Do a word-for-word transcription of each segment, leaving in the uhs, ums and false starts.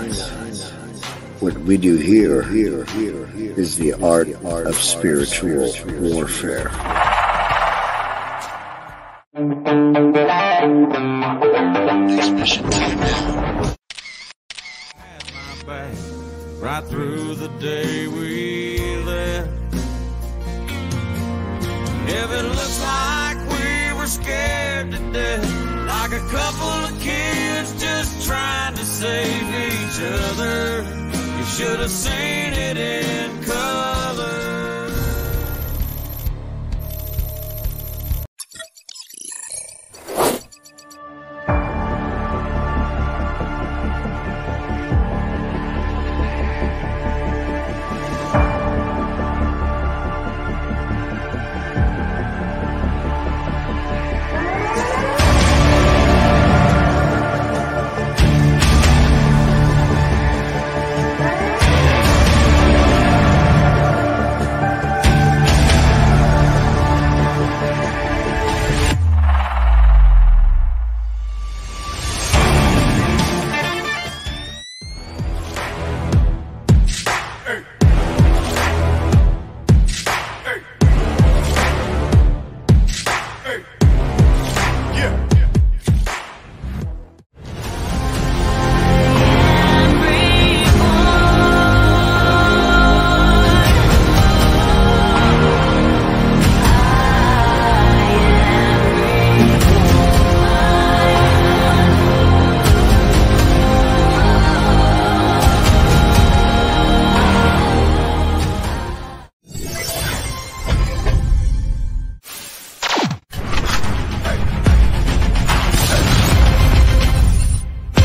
What we do here is the art of spiritual warfare. Next mission time now. Right through the day we left. If it looks like we were scared to death, like a couple of kids just trying to save each other, you should have seen it in color.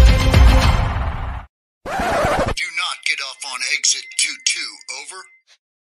Get off on exit two two, over.